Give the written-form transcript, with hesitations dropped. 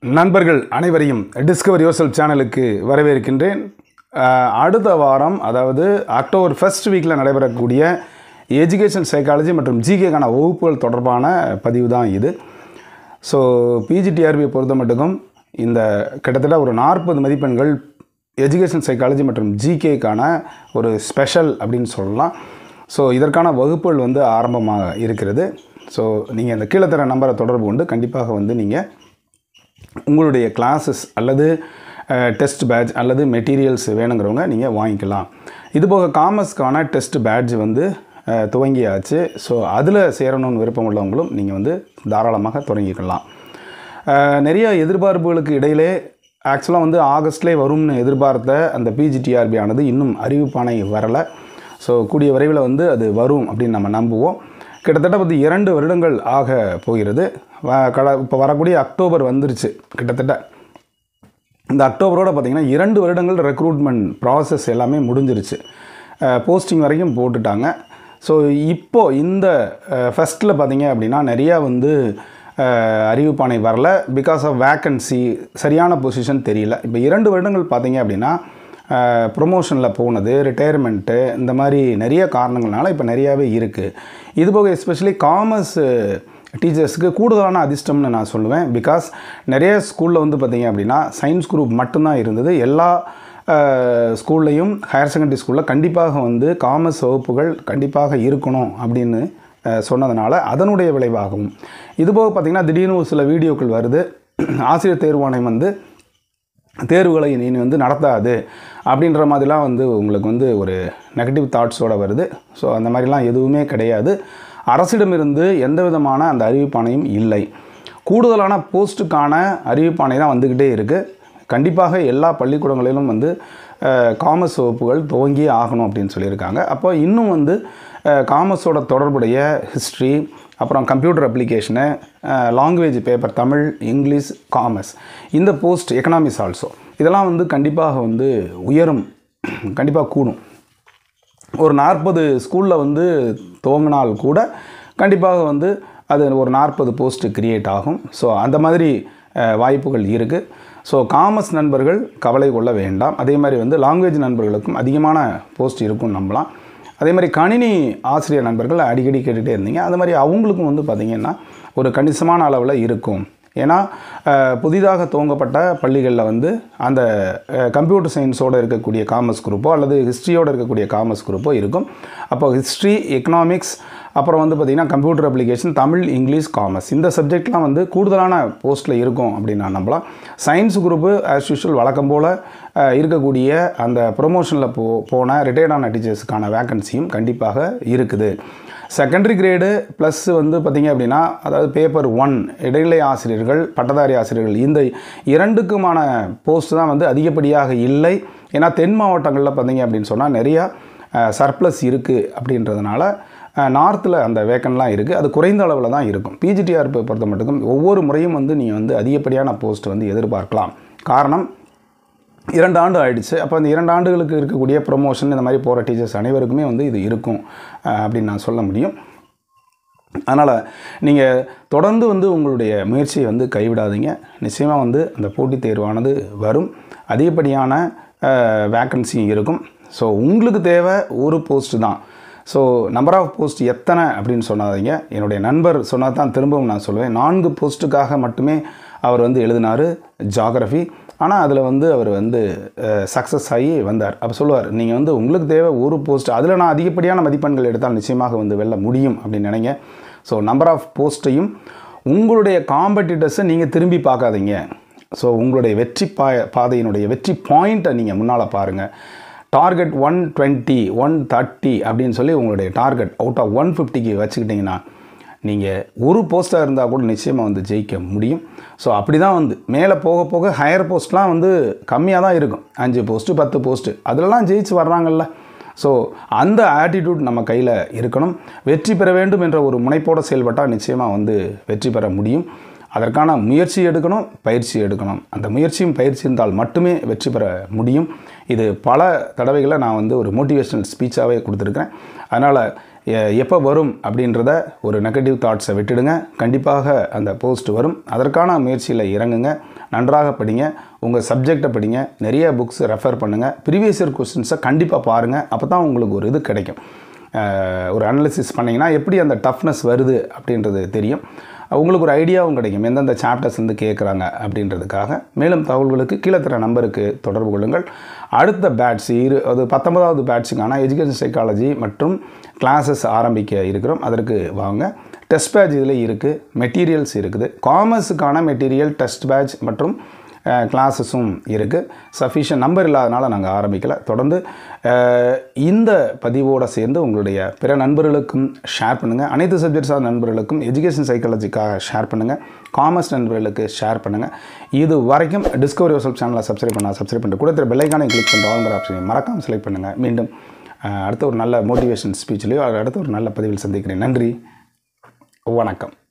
நண்பர்கள் அனைவரையும் discover yourself சேனலுக்கு வரவேற்கின்றேன். அடுத்த வாரம், அதாவது அக்டோபர் ஃபர்ஸ்ட் வீக்கில் நடைபெறக்கூடிய எஜுகேஷன் சைக்காலஜி மற்றும் ஜிகேக்கான வகுப்புகள் தொடர்பான பதிவு தான் இது. ஸோ பிஜிடிஆர்பியை பொறுத்த மட்டுக்கும் இந்த கிட்டத்தட்ட ஒரு 40 மதிப்பெண்கள் எஜுகேஷன் சைக்காலஜி மற்றும் ஜிகேக்கான ஒரு ஸ்பெஷல் அப்படின்னு சொல்லலாம். ஸோ இதற்கான வகுப்புகள் ஆரம்பமாக இருக்கிறது. ஸோ நீங்கள் இந்த கீழே தர நம்பரை தொடர்பு கொண்டு கண்டிப்பாக நீங்கள் உங்களுடைய கிளாஸஸ் அல்லது டெஸ்ட் பேட்ச் அல்லது மெட்டீரியல்ஸ் வேணுங்கிறவங்க நீங்கள் வாங்கிக்கலாம். இதுபோக காமர்ஸ்க்கான டெஸ்ட் பேட்ச் துவங்கியாச்சு. ஸோ அதில் சேரணும்னு விருப்பம் உள்ளவங்களும் நீங்கள் தாராளமாக தொடங்கிக்கலாம். நிறைய எதிர்பார்ப்புகளுக்கு இடையிலே ஆக்சுவலாக ஆகஸ்ட்லேயே வரும்னு எதிர்பார்த்த அந்த பிஜிடிஆர்பி ஆனது இன்னும் அறிவிப்பானை வரலை. ஸோ கூடிய விரைவில் அது வரும் அப்படின்னு நம்ம நம்புவோம். கிட்டத்தட்ட 2 வருடங்கள் ஆக போகிறது. இப்போ வரக்கூடிய அக்டோபர் வந்துருச்சு. கிட்டத்தட்ட இந்த அக்டோபரோடு பார்த்திங்கன்னா 2 வருடங்கள் ரெக்ரூட்மெண்ட் ப்ராசஸ் எல்லாமே முடிஞ்சிருச்சு. போஸ்டிங் வரைக்கும் போட்டுட்டாங்க. ஸோ இப்போது இந்த ஃபஸ்ட்டில் பார்த்திங்க அப்படின்னா நிறையா அறிவிப்பானை வரல. பிகாஸ் ஆஃப் வேக்கன்சி, சரியான பொசிஷன் தெரியல. இப்போ 2 வருடங்கள் பார்த்திங்க அப்படின்னா ப்ரொமோஷனில் போனது, ரிட்டையர்மெண்ட்டு, இந்த மாதிரி நிறைய காரணங்கள்னால இப்போ நிறையாவே இருக்குது. இதுபோக எஸ்பெஷலி காமர்ஸ் டீச்சர்ஸுக்கு கூடுதலான அதிர்ஷ்டம்னு நான் சொல்லுவேன். பிகாஸ் நிறைய ஸ்கூலில் பார்த்திங்க அப்படின்னா சயின்ஸ் குரூப் மட்டும்தான் இருந்தது. எல்லா ஸ்கூல்லையும் ஹையர் செகண்டரி ஸ்கூலில் கண்டிப்பாக காமர்ஸ் வகுப்புகள் கண்டிப்பாக இருக்கணும் அப்படின்னு சொன்னதுனால அதனுடைய விளைவாகும். இதுபோக பார்த்திங்கன்னா திடீர்னு சில வீடியோக்கள் வருது, ஆசிரியர் தேர்வாணையம் தேர்வுகளை நீ நடத்தாது அப்படின்ற மாதிரிலாம் உங்களுக்கு ஒரு நெகட்டிவ் தாட்ஸோடு வருது. ஸோ அந்த மாதிரிலாம் எதுவுமே கிடையாது. அரசிடமிருந்து எந்த விதமான அந்த அறிவிப்பானையும் இல்லை. கூடுதலான போஸ்ட்டுக்கான அறிவிப்பானை தான் வந்துக்கிட்டே இருக்குது. கண்டிப்பாக எல்லா பள்ளிக்கூடங்களிலும் காமர்ஸ் வகுப்புகள் துவங்கியே ஆகணும் அப்படின்னு சொல்லியிருக்காங்க. அப்போ இன்னும் காமர்ஸோட தொடர்புடைய ஹிஸ்ட்ரி, அப்புறம் computer application, language paper, Tamil, English, commerce, இந்த போஸ்ட் எக்கனாமிக்ஸ் ஆல்சோ, இதெல்லாம் கண்டிப்பாக உயரும், கண்டிப்பாக கூடும். ஒரு 40 ஸ்கூலில் துவங்கினால் கூட கண்டிப்பாக அது ஒரு 40 போஸ்ட்டு க்ரியேட் ஆகும். ஸோ அந்த மாதிரி வாய்ப்புகள் இருக்குது. ஸோ காமர்ஸ் நண்பர்கள் கவலை கொள்ள வேண்டாம். அதே மாதிரி லாங்குவேஜ் நண்பர்களுக்கும் அதிகமான போஸ்ட் இருக்கும்னு நம்பலாம். அதே மாதிரி கணினி ஆசிரியர் நண்பர்கள் அடிக்கடி கேட்டுகிட்டே இருந்தீங்க. அது மாதிரி அவங்களுக்கும் பார்த்திங்கன்னா ஒரு கணிசமான அளவில் இருக்கும். ஏன்னா புதிதாக துவங்கப்பட்ட பள்ளிகளில் அந்த கம்ப்யூட்டர் சயின்ஸோடு இருக்கக்கூடிய காமர்ஸ் குரூப்போ அல்லது ஹிஸ்ட்ரியோடு இருக்கக்கூடிய காமர்ஸ் குரூப்போ இருக்கும். அப்போ ஹிஸ்ட்ரி, எக்கனாமிக்ஸ், அப்புறம் பார்த்திங்கன்னா computer application, Tamil, English, commerce, இந்த சப்ஜெக்ட்லாம் கூடுதலான போஸ்ட்டில் இருக்கும் அப்படின்னு நான் நம்பலாம். சயின்ஸ் குரூப்பு ஆஸ் யூஷுவல் வழக்கம் போல் இருக்கக்கூடிய அந்த ப்ரொமோஷனில் போன ரிட்டையர்டான டீச்சர்ஸுக்கான வேக்கன்சியும் கண்டிப்பாக இருக்குது. செகண்டரி கிரேடு ப்ளஸ் பார்த்திங்க அப்படின்னா, அதாவது பேப்பர் 1 இடைநிலை ஆசிரியர்கள், பட்டதாரி ஆசிரியர்கள், இந்த 2க்குமான போஸ்ட் தான் அதிகப்படியாக இல்லை. ஏன்னா தென் மாவட்டங்களில் பார்த்திங்க அப்படின்னு சொன்னால் நிறையா சர்ப்ளஸ் இருக்குது அப்படின்றதுனால நார்த்தில் அந்த வேக்கன்லாம் இருக்குது. அது குறைந்த அளவில் தான் இருக்கும். பிஜிடிஆர்பி பொறுத்த மட்டும் ஒவ்வொரு முறையும் நீங்கள் அதிகப்படியான போஸ்ட் எதிர்பார்க்கலாம். காரணம் 2 ஆண்டு ஆகிடுச்சு. அப்போ அந்த 2 ஆண்டுகளுக்கு இருக்கக்கூடிய ப்ரொமோஷன் இந்த மாதிரி போகிற டீச்சர்ஸ் அனைவருக்குமே இது இருக்கும் அப்படின்னு நான் சொல்ல முடியும். அதனால் நீங்கள் தொடர்ந்து உங்களுடைய முயற்சியை கைவிடாதீங்க. நிச்சயமாக அந்த போட்டித் தேர்வானது வரும். அதிகப்படியான வேக்கன்சியும் இருக்கும். ஸோ உங்களுக்கு தேவை ஒரு போஸ்ட்டு தான். ஸோ நம்பர் ஆஃப் போஸ்ட் எத்தனை அப்படின்னு சொன்னாதீங்க. என்னுடைய நண்பர் சொன்னால் தான் திரும்பவும் நான் சொல்லுவேன். 4 போஸ்ட்டுக்காக மட்டுமே அவர் எழுதினார் ஜியாகிரஃபி. ஆனால் அதில் அவர் சக்ஸஸ் ஆகி வந்தார். அப்போ சொல்லுவார், நீங்கள் உங்களுக்கு தேவை ஒரு போஸ்ட், அதில் நான் அதிகப்படியான மதிப்பெண்கள் எடுத்தால் நிச்சயமாக வெல்ல முடியும் அப்படின்னு நினைங்க. ஸோ நம்பர் ஆஃப் போஸ்ட்டையும் உங்களுடைய காம்படிட்டர்ஸை நீங்கள் திரும்பி பார்க்காதீங்க. ஸோ உங்களுடைய வெற்றி பாதையினுடைய வெற்றி பாயிண்ட்டை நீங்கள் முன்னால் பாருங்கள். டார்கெட் 120, 130 அப்படின்னு சொல்லி உங்களுடைய டார்கெட் அவுட் ஆஃப் 150க்கு வச்சுக்கிட்டிங்கன்னா நீங்கள் ஒரு போஸ்ட்டாக இருந்தால் கூட நிச்சயமாக ஜெயிக்க முடியும். ஸோ அப்படி தான் மேலே போக போக ஹையர் போஸ்ட்லாம் கம்மியாக தான் இருக்கும். 5 போஸ்ட்டு 10 போஸ்ட்டு அதிலலாம் ஜெயிச்சு வர்றாங்கல்ல. ஸோ அந்த ஆட்டிடியூட் நம்ம கையில் இருக்கணும். வெற்றி பெற வேண்டும் என்ற ஒரு முனைப்போடு செயல்பட்டால் நிச்சயமாக வெற்றி பெற முடியும். அதற்கான முயற்சி எடுக்கணும், பயிற்சி எடுக்கணும். அந்த முயற்சியும் பயிற்சி இருந்தால் மட்டுமே வெற்றி பெற முடியும். இது பல தடவைகளை நான் ஒரு மோட்டிவேஷனல் ஸ்பீச்சாகவே கொடுத்துருக்கேன். அதனால் எப்போ வரும் அப்படின்றத ஒரு நெகட்டிவ் தாட்ஸை விட்டுடுங்க. கண்டிப்பாக அந்த போஸ்ட் வரும். அதற்கான முயற்சியில் இறங்குங்க. நன்றாக படிங்க. உங்கள் சப்ஜெக்டை படிங்க. நிறைய புக்ஸ் ரெஃபர் பண்ணுங்கள். ப்ரீவியஸ் இயர் கொஸ்டின்ஸை கண்டிப்பாக பாருங்கள். அப்போ தான் உங்களுக்கு ஒரு இது கிடைக்கும். ஒரு அனாலிசிஸ் பண்ணிங்கன்னா எப்படி அந்த டஃப்னஸ் வருது அப்படின்றது தெரியும். உங்களுக்கு ஒரு ஐடியாவும் கிடைக்கும் எந்தெந்த சாப்டர்ஸ் வந்து கேட்குறாங்க அப்படின்றதுக்காக. மேலும் தகவல்களுக்கு கீழே தர நம்பருக்கு தொடர்பு கொள்ளுங்கள். அடுத்த பேட்ச் அது 19வது பேட்சுக்கான எஜுகேஷன் சைக்காலஜி மற்றும் கிளாஸஸ் ஆரம்பிக்க இருக்கிறோம். அதற்கு வாங்க. டெஸ்ட் பேட்ச் இதில் இருக்குது, மெட்டீரியல்ஸ் இருக்குது. காமர்ஸுக்கான மெட்டீரியல், டெஸ்ட் பேட்ச் மற்றும் கிளாஸஸும் இருக்குது. சஃபிஷியன்ட் நம்பர் இல்லாதனால நாங்கள் ஆரம்பிக்கலை. தொடர்ந்து இந்த பதிவோடு சேர்ந்து உங்களுடைய பிற நண்பர்களுக்கும் ஷேர் பண்ணுங்கள். அனைத்து சப்ஜெக்ட் சார்ந்த நண்பர்களுக்கும் எஜுகேஷன் சைக்காலஜிக்காக ஷேர் பண்ணுங்கள். காமர்ஸ் நண்பர்களுக்கு ஷேர் பண்ணுங்கள். இது வரைக்கும் டிஸ்கவர் யுவர்செல்ஃப் சேனலை சப்ஸ்கிரைப் பண்ணிட்டு கூட பெல் ஐகானை கிளிக் பண்ணுற ஆல்ங்கிற ஆப்ஷனை மறக்காமல் செலக்ட் பண்ணுங்கள். மீண்டும் அடுத்த ஒரு நல்ல மோட்டிவேஷன் ஸ்பீச்லேயோ அடுத்த ஒரு நல்ல பதிவில் சந்திக்கிறேன். நன்றி, வணக்கம்.